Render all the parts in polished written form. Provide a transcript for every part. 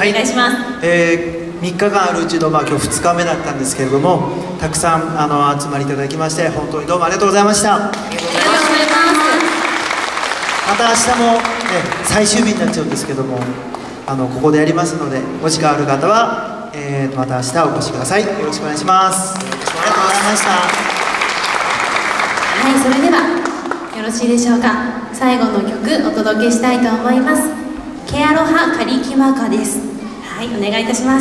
お願いします。 3日間あるうちの、今日2日目だったんですけれども、たくさん集まりいただきまして本当にどうもありがとうございました。 ありがとうございます。 また明日も、最終日になっちゃうんですけども、ここでやりますので、お時間ある方は、また明日お越しください。よろしくお願いします。ありがとうございました。 はい、それではよろしいでしょうか。最後の曲お届けしたいと思います。ケアロハカリキマカです。はい、お願いいたします。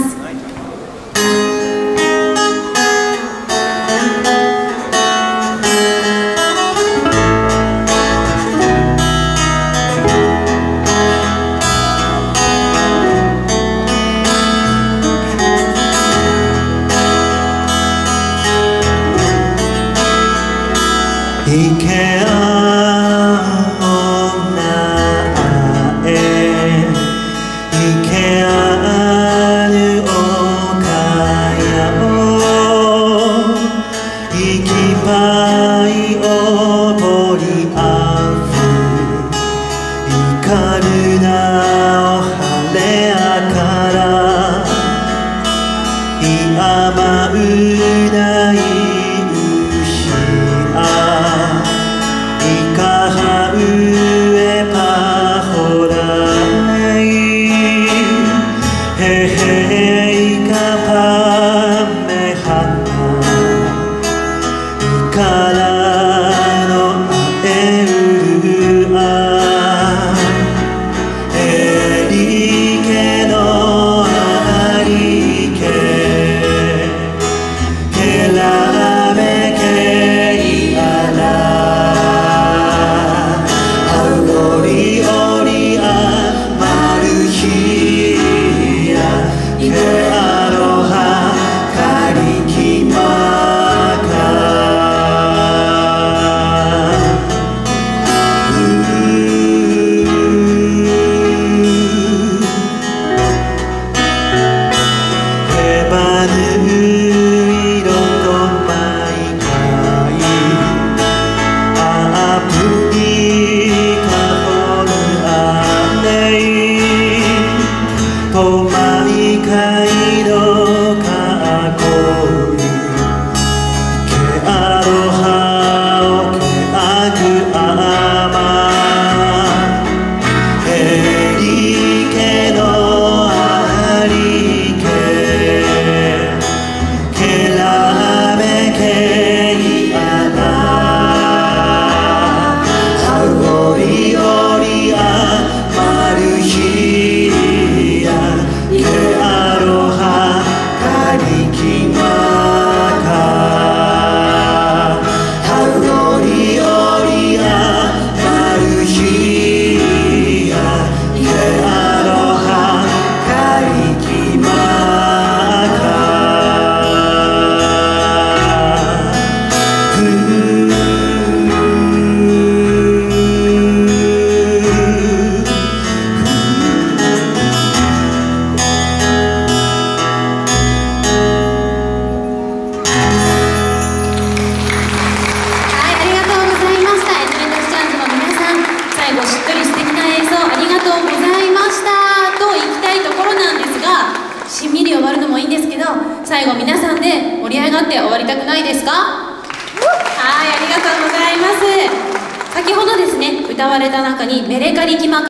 最後皆さんで盛り上がって終わりたくないですか？はい、ありがとうございます。先ほどですね、歌われた中にメレカリキマ